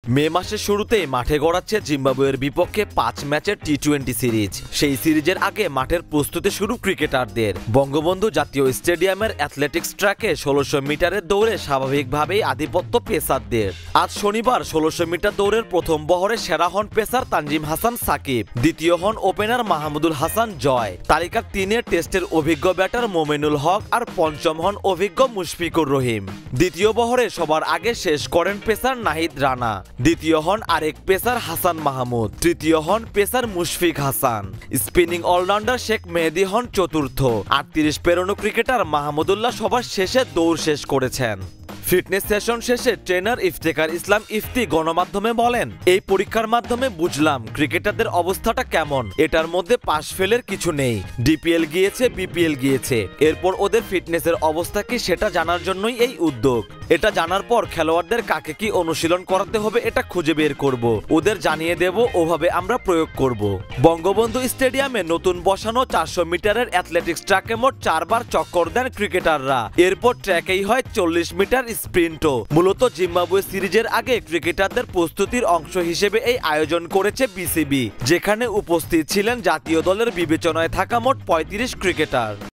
মে মাসের শুরুতেই মাঠে গড়াচ্ছে জিম্বাবুয়ের বিপক্ষে ৫ ম্যাচের টি-20 সিরিজ। সেই সিরিজের আগে মাঠের প্রস্তুতি শুরু ক্রিকেটারদের। বঙ্গবন্ধু জাতীয় স্টেডিয়ামের অ্যাথলেটিক্স ট্র্যাকে ১৬০০ মিটারের দৌড়ে স্বাভাবিকভাবেই আধিপত্য পেসারদের। আজ শনিবার ১৬০০ মিটার দৌড়ের প্রথম বহরে সেরা হন পেসার তানজিম হাসান সাকিব, দ্বিতীয় হন ওপেনার মাহমুদুল হাসান জয়, তালিকার ৩-এর টেস্টের অভিজ্ঞ ব্যাটার মোমেনুল হক আর পঞ্চম হন অভিজ্ঞ মুশফিকুর রহিম। দ্বিতীয় বহরে সবার আগে শেষ করেন পেসার নাহিদ রানা, দ্বিতীয় হন আরেক পেসার হাসান মাহমুদ, তৃতীয় হন pacer Mushfik Hasan. Spinning allrounder Sheikh Mehedi হন চতুর্থ। ৩৮ পেরোনো ক্রিকেটার মাহমুদুল্লাহ সবার শেষে দৌড় শেষ করেছেন। ফিটনেস সেশন শেষে ট্রেনার ইফতেখার ইসলাম ইফতি গণমাধ্যমে বলেন, এই পরীক্ষার মাধ্যমে বুঝলাম ক্রিকেটারদের অবস্থাটা কেমন। এটার মধ্যে পাশ ফেলের কিছু নেই। ডিপিএল গিয়েছে, বিপিএল গিয়েছে, এরপর ওদের ফিটনেসের অবস্থা কি সেটা জানার জন্যই এই উদ্যোগ। এটা জানার পর খেলোয়াড়দের কাকে কি অনুশীলন করাতে হবে এটা খুঁজে বের করব, ওদের জানিয়ে দেব, ওভাবে আমরা প্রয়োগ করব। বঙ্গবন্ধু স্টেডিয়ামে নতুন বসানো ৪০০ মিটারের অ্যাথলেটিক্স ট্র্যাকে মোট ৪ বার চক্কর দেন ক্রিকেটাররা। এরপর ট্র্যাকেই হয় ৪০ মিটার স্প্রিন্টও। মূলত জিম্বাবুয়ে সিরিজের আগে ক্রিকেটারদের প্রস্তুতির অংশ হিসেবে এই আয়োজন করেছে বিসিবি, যেখানে উপস্থিত ছিলেন জাতীয় দলের বিবেচনায় থাকা মোট ৩৫ ক্রিকেটার।